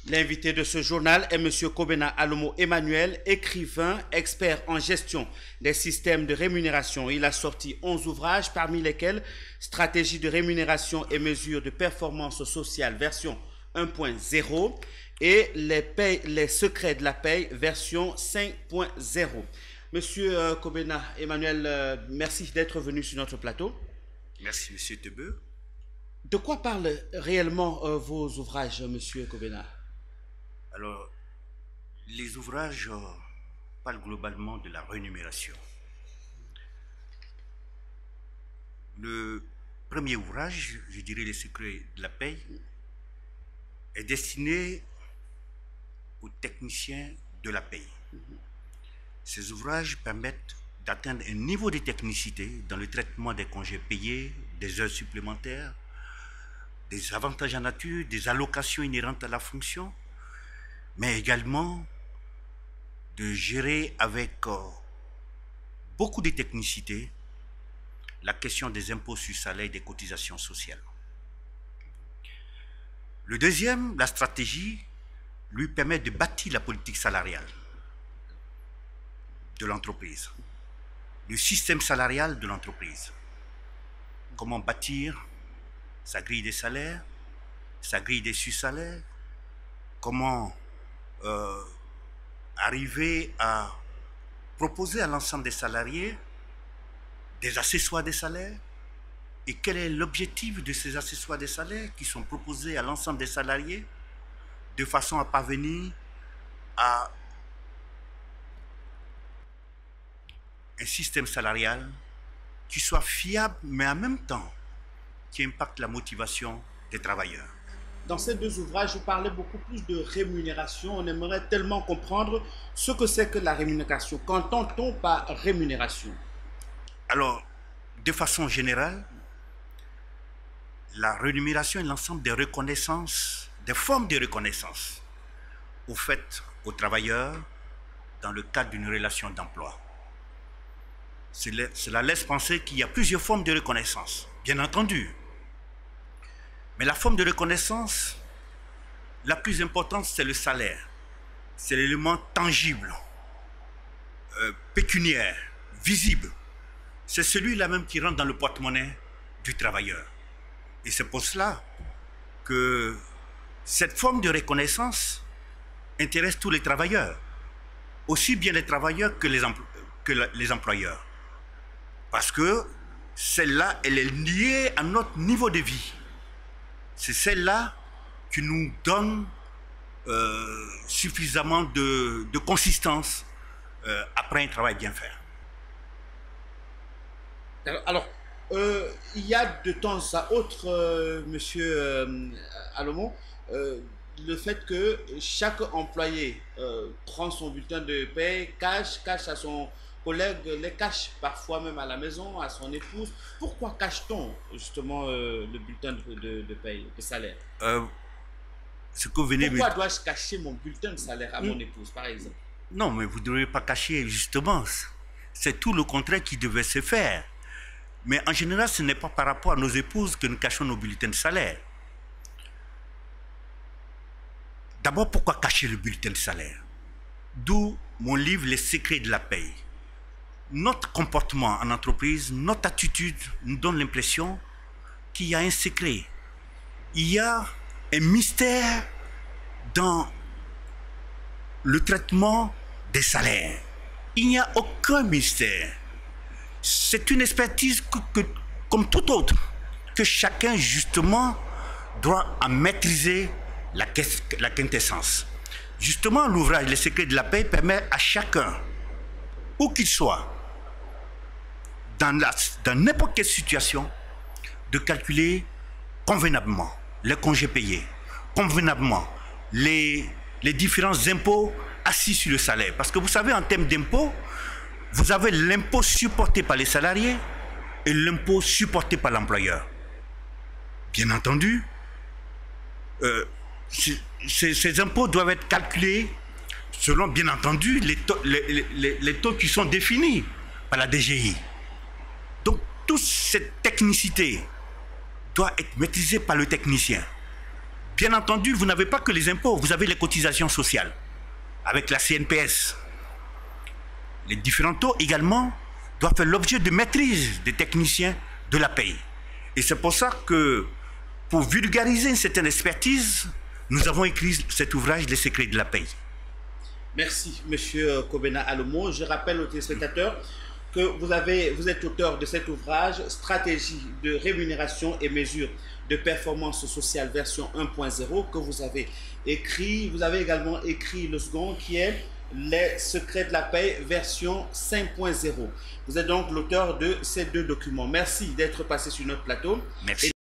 L'invité de ce journal est M. Kobena Alomo Emmanuel, écrivain, expert en gestion des systèmes de rémunération. Il a sorti 11 ouvrages, parmi lesquels Stratégie de rémunération et mesures de performance sociale, version 1.0 et les secrets de la paye, version 5.0. Monsieur Kobena Emmanuel, merci d'être venu sur notre plateau. Merci, Monsieur Tebeu. De quoi parlent réellement vos ouvrages, Monsieur Kobena? Alors, les ouvrages parlent globalement de la rémunération. Le premier ouvrage, je dirais Les secrets de la paye, est destiné aux techniciens de la paye. Ces ouvrages permettent d'atteindre un niveau de technicité dans le traitement des congés payés, des heures supplémentaires, des avantages en nature, des allocations inhérentes à la fonction, mais également de gérer avec beaucoup de technicité la question des impôts sur salaire et des cotisations sociales. Le deuxième, la stratégie, lui permet de bâtir la politique salariale de l'entreprise, le système salarial de l'entreprise. Comment bâtir sa grille des salaires, sa grille des sous-salaires, comment arriver à proposer à l'ensemble des salariés des accessoires des salaires et quel est l'objectif de ces accessoires des salaires qui sont proposés à l'ensemble des salariés de façon à parvenir à un système salarial qui soit fiable mais en même temps qui impacte la motivation des travailleurs. Dans ces deux ouvrages, vous parlez beaucoup plus de rémunération. On aimerait tellement comprendre ce que c'est que la rémunération. Qu'entend-on par rémunération? Alors, de façon générale, la rémunération est l'ensemble des reconnaissances, des formes de reconnaissance faites aux travailleurs dans le cadre d'une relation d'emploi. Cela laisse penser qu'il y a plusieurs formes de reconnaissance, bien entendu. Mais la forme de reconnaissance la plus importante, c'est le salaire. C'est l'élément tangible, pécuniaire, visible. C'est celui-là même qui rentre dans le porte-monnaie du travailleur. Et c'est pour cela que cette forme de reconnaissance intéresse tous les travailleurs, aussi bien les travailleurs que les employeurs. Parce que celle-là, elle est liée à notre niveau de vie. C'est celle-là qui nous donne suffisamment de consistance après un travail bien fait. Alors, il y a de temps à autre, Monsieur Alomo, le fait que chaque employé prend son bulletin de paie, cache à son collègue, les cache parfois même à la maison, à son épouse. Pourquoi cache-t-on justement le bulletin de paie, de salaire? Pourquoi dois-je cacher mon bulletin de salaire à mon épouse, par exemple? Non, mais vous ne devez pas cacher, justement. C'est tout le contraire qui devait se faire. Mais en général, ce n'est pas par rapport à nos épouses que nous cachons nos bulletins de salaire. D'abord, pourquoi cacher le bulletin de salaire? D'où mon livre Les secrets de la paye. Notre comportement en entreprise, notre attitude nous donne l'impression qu'il y a un secret. Il y a un mystère dans le traitement des salaires. Il n'y a aucun mystère. C'est une expertise comme tout autre, que chacun justement doit en maîtriser la quintessence. Justement, l'ouvrage Les secrets de la paie permet à chacun, où qu'il soit, dans n'importe quelle situation, de calculer convenablement les congés payés, convenablement les différents impôts assis sur le salaire. Parce que vous savez, en termes d'impôts, vous avez l'impôt supporté par les salariés et l'impôt supporté par l'employeur. Bien entendu, ces impôts doivent être calculés selon, bien entendu, les taux qui sont définis par la DGI. Donc, toute cette technicité doit être maîtrisée par le technicien. Bien entendu, vous n'avez pas que les impôts, vous avez les cotisations sociales, avec la CNPS. Les différents taux également doivent faire l'objet de maîtrise des techniciens de la paye. Et c'est pour ça que, pour vulgariser une certaine expertise, nous avons écrit cet ouvrage, Les secrets de la paye. Merci, M. Kobena Alomo. Je rappelle aux téléspectateurs que vous êtes auteur de cet ouvrage, Stratégie de rémunération et mesures de performance sociale version 1.0, que vous avez écrit. Vous avez également écrit le second, qui est Les secrets de la paie version 5.0. Vous êtes donc l'auteur de ces deux documents. Merci d'être passé sur notre plateau. Merci.